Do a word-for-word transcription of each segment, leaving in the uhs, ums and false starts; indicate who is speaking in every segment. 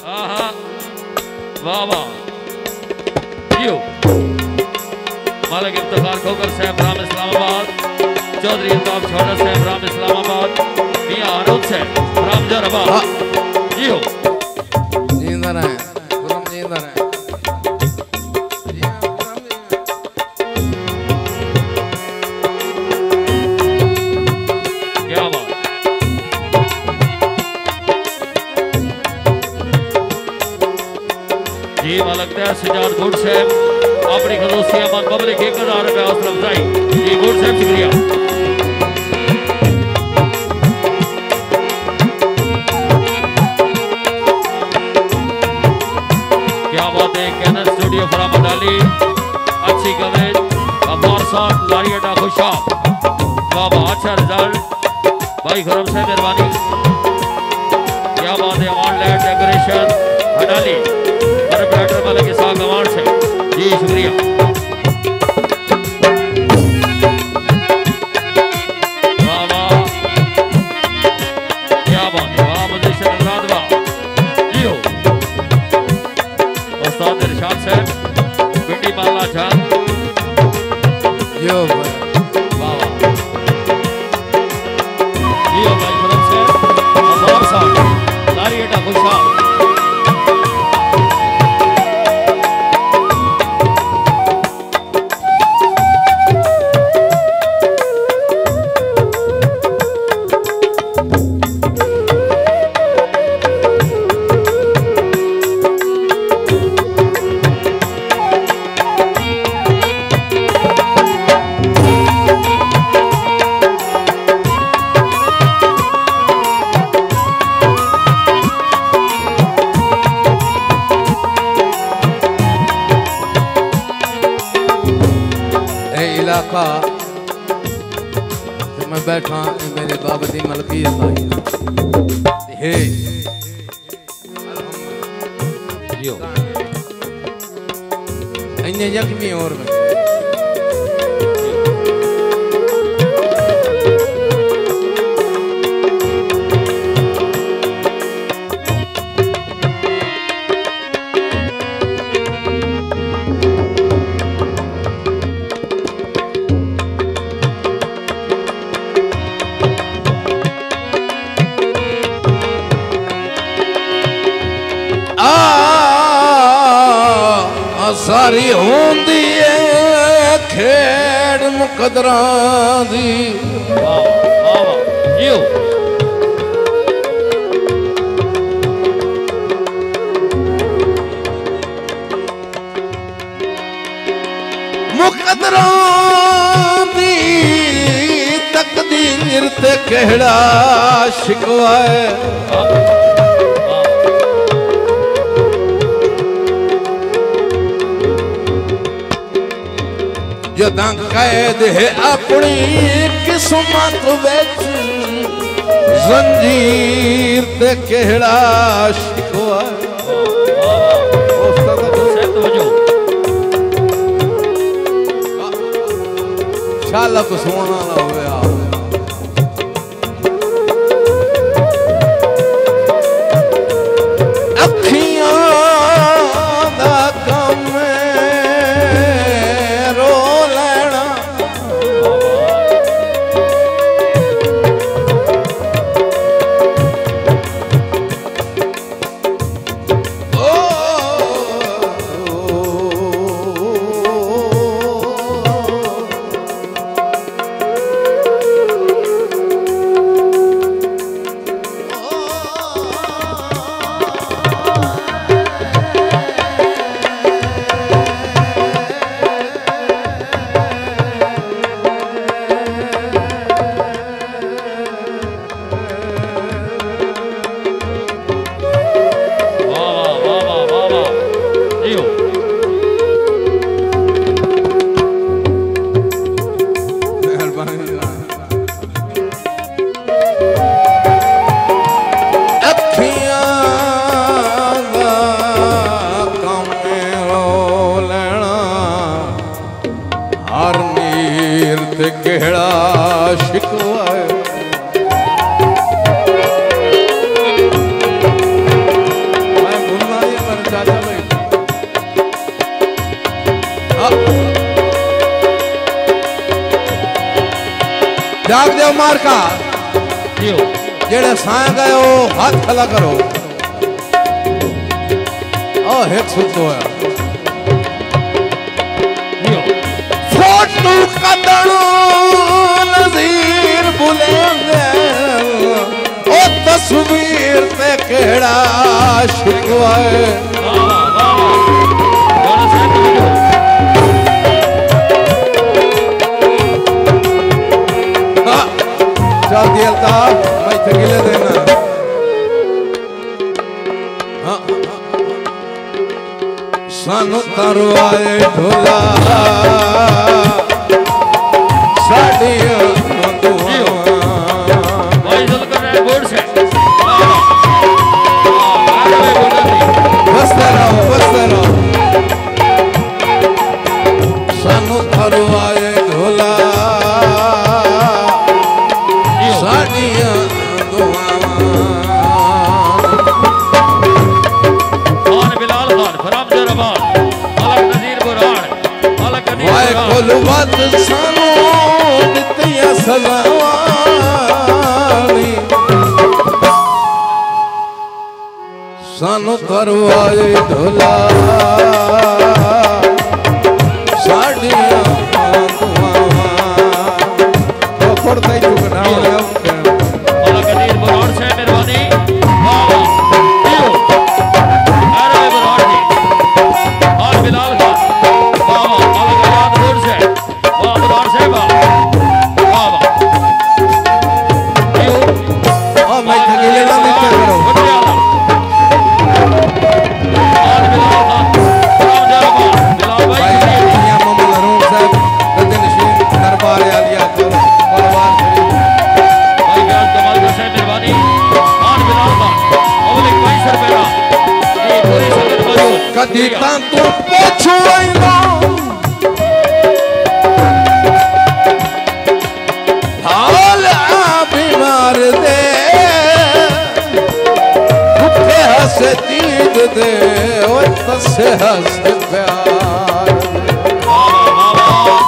Speaker 1: आहा वाह वाह यो मालिक इफ्तिखार खोकर साहब राम इस्लामाबाद, चौधरी अल्ताफ छोटा साहब राम इस्लामाबाद, मियां आनंद साहब राम जराबाद यो
Speaker 2: जिंदा रहे गुलाम जिंदा रहे।
Speaker 1: क्या बात जी मालिक तैयार सजाद गुड साहब अपनी खदोसी अमन पब्लिक एक हजार रुपये हौसला अफजाई जी गुड साहब शुक्रिया। क्या बात है कैनन स्टूडियो फरामत अली अच्छी कवरेज अब्बार साहब लारियाटा खुशाब बाबा अच्छा रिजल्ट भाई खुरम से मेहरबानी। क्या बात है अवार्ड लैंड डेकोरेशन हडाली बैटर वाले के साथ अवार्ड से जी शुक्रिया। वाह वाह क्या बात है वाह मुझे आजाद वाह जी हो उस्ताद इरशाद साहब पिंडी माला जान
Speaker 2: यो
Speaker 1: वाह वाह जी हो भाई खुरम से अब्बार साहब लारियाटा खुशाब
Speaker 2: मैं बैठा मेरे बाबा दी मलकियत आई हे यो इन्ने यकमी और में सारी होंदी है खेड़ मुकदरां दी
Speaker 1: वाह वाह यो
Speaker 2: मुकदरां दी तकदीर ते केड़ा शिकवा है जदां कैद है अपनी किस्मत विच जंजीर ते केड़ा शिकवा शाला को सोना ना होया जाग देव मार का
Speaker 1: जियो
Speaker 2: जेड़े साए गए हो हाथ खला करो ओ हेठ सुतो है
Speaker 1: जियो
Speaker 2: फोटू कदड़ो नज़ीर बुलेंदे ओ तस्वीर ते केड़ा शिकवा है
Speaker 1: वाह वाह वाह गाना साहब जियो
Speaker 2: चल दिया था मैं थकीले देना हाँ सानू तरवाए ढोला साड़ियाँ
Speaker 1: जियो भाई जल कर रहे बोर्ड से वाह वाह
Speaker 2: बसते रहो बसते रहो सानू तरवाए ढोला बात सानू दित्तियां सज़ावां सानू करवाए ढोला साड़ियां दुआवां पड़ता ही चुकना
Speaker 1: वाला कदीर बुरान से मेहरबानी वाह वाह जियो अरे बुरान जी और बिलाल खान वाह वाह वाला गयाद बोर्ड से वाह बुरान से वाह वाह वाह जियो
Speaker 2: और मैं थकीले ना देते करो
Speaker 1: पटियाला और बिलाल खान राम जरबा बिलाल भाई
Speaker 2: भाई दुनिया मोहम्मद अरूण साहब गद्दे नशीन दरबार आलिया परवार शरीफ
Speaker 1: भाई व्यास कमाल का से मेहरबानी और बिलाल खान मौलिक भाई सरपेरा ये पूरी संगत मौजूद
Speaker 2: कदी तां तू पुछवाइंदा हाल आ बीमार दे भुखे हसे दीद दे ओ तसे हस प्यार
Speaker 1: वाह वाह वाह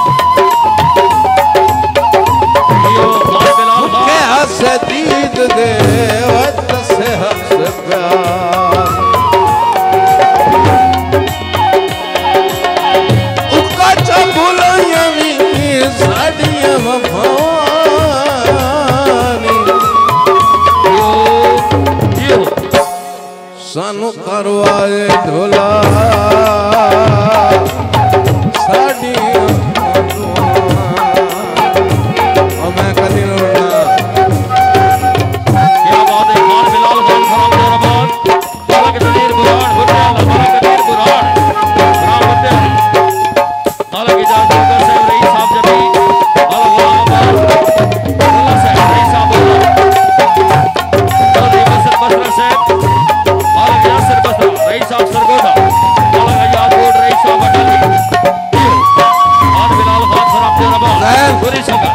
Speaker 1: जियो और बिलाल
Speaker 2: भुखे
Speaker 1: खान
Speaker 2: हसे दीद दे ओ तसे हस प्यार उका चबुलाया नी साड़ियां वफानी
Speaker 1: जियो
Speaker 2: सानू करवाए ढोला साड़ियां दुआवां मैं कदी रोना
Speaker 1: क्या बात है खान बिलाल खान खराब जरबान वाला कदीर बुरान पटियाला वाला कदीर बुरान राम पटियाला वाला की जान जोकर साहब रईस साहब जमी वाला गुलाम अब्बास अल्लाह साहब रईस साहब चौधरी बसर बसरा साहब वाला यासर बसरा रईस साहब सरगोदा वाला याद बोर्ड रईस साहब अटली जियो खान बिलाल खान खराब जरबान पूरी संगत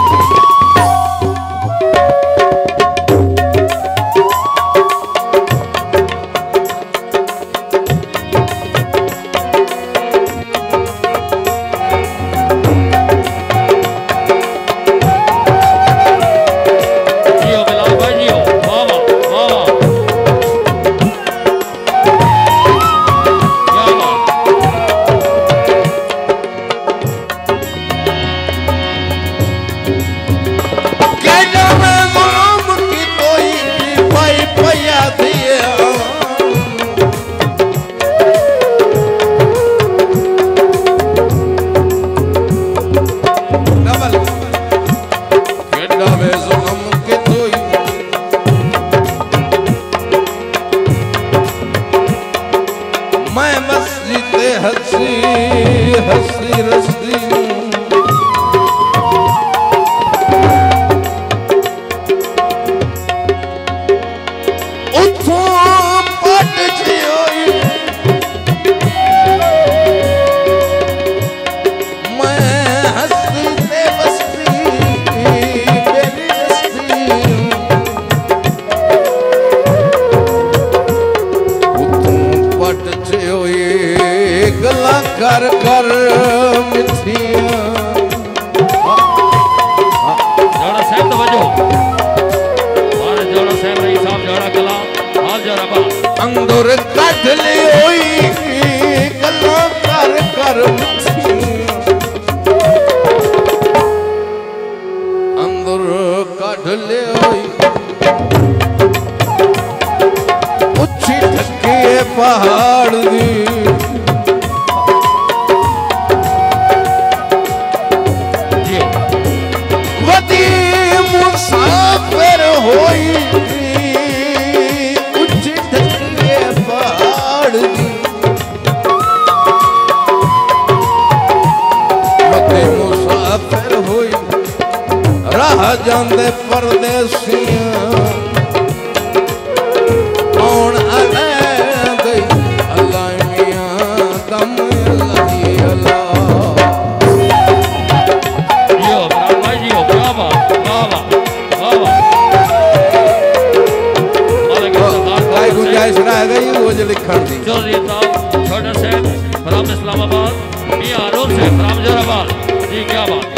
Speaker 1: जियो बिलाल भाई जियो वाह वाह वाह वाह क्या बात
Speaker 2: कहना मैं माम की कोई भी पाई पया दिया डबल कहना मैं जुल्म की कोई मैं मस्जिद हंसी हंसी रस्ती उठों पट जियोई मैं हंसी ते बस्ती बेली रस्ती उठों पट जियोई गला कर कर मिठियां
Speaker 1: जड़ा जोराबाद
Speaker 2: अंदर कट ले होई गल्ला कर कर अंदर कट ले होई उच्ची ढके पहाड़ दी वदी मुसाफिर होई उच्ची ढके पहाड़ दी वदी मुसाफिर होई राह जांदे परदेसियां कौन अले गई अल्लाह मियां दम अल्लाह अल्लाह
Speaker 1: जियो ब्राह्मण जियो बाबा बाबा बाबा
Speaker 2: काय गुंजाइश रह गई वो जो लिखण दी
Speaker 1: चौधरी साहब छोटा से फ्राम इस्लामाबाद मियां आरोप से फ्राम जोराबाद जी क्या बात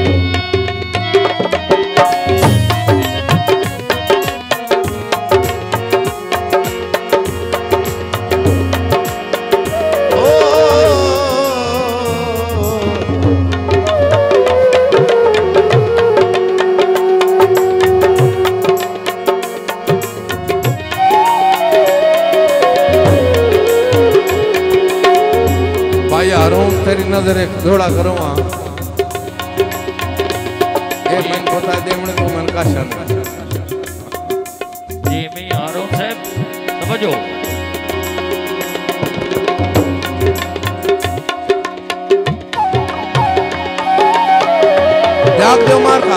Speaker 2: तेरी नजर एक घोड़ा करो वहां ए मन पता देवने को मन का शर्म
Speaker 1: जी मैं आरोप साहब समझो
Speaker 2: जाग दो मार का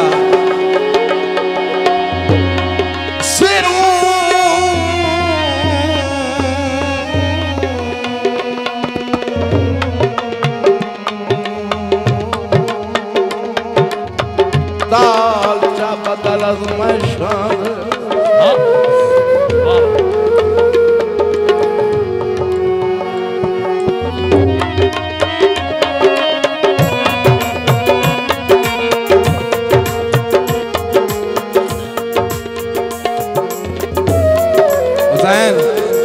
Speaker 2: दाल चापा दाल आजमाइशान हुसैन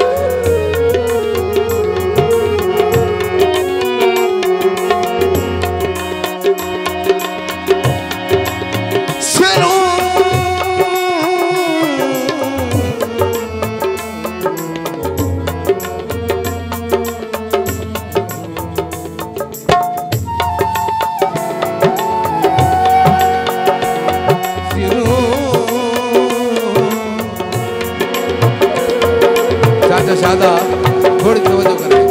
Speaker 2: शादा थोड़ी तवज्जो करें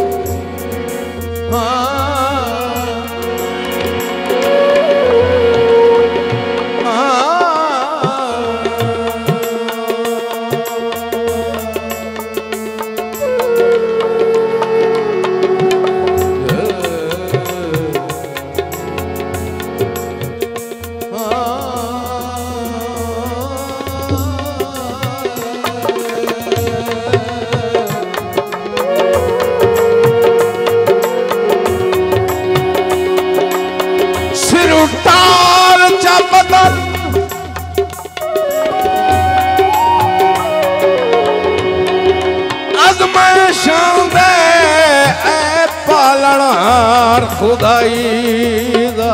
Speaker 2: पालनहार खुदाई दा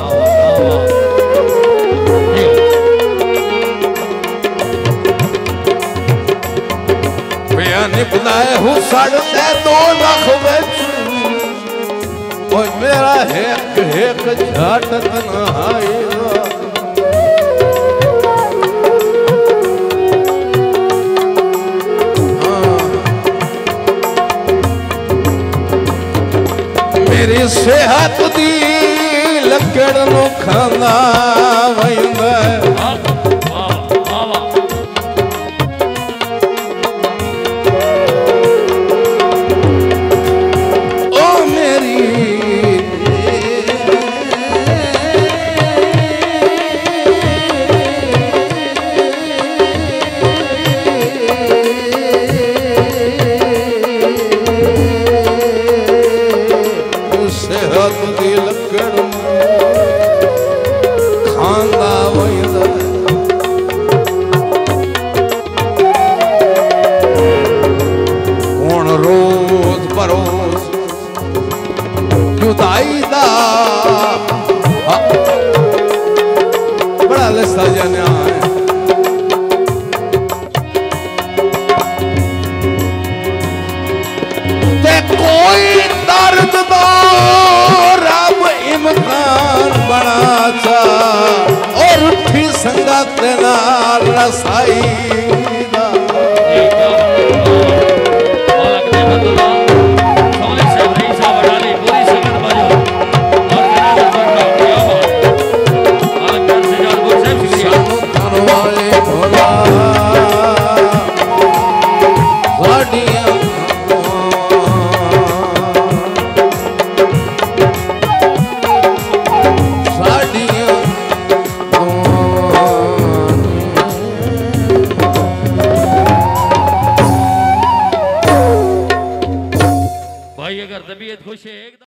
Speaker 2: निपलाए हूँ साढ़े दो लाख बिच मेरा एक एक झट तन्हाई मेरी सेहत दी लकड़ नु खांदा वैंदा ओ मेरी सेहत दी लकड़ खांदा वैंदा कोई दर्द दो रब इम्तिहान बना चा और उठी संगत नाल रसाई दा
Speaker 1: मालक ने बदला सोने से रही साहब डाली पूरी संगत बाजू और जनाब सरकार क्या बात मालक कर से जान गुरु साहब शुक्रिया
Speaker 2: खान वाले भोला वाडिया
Speaker 1: भाई अगर तबीयत खुश है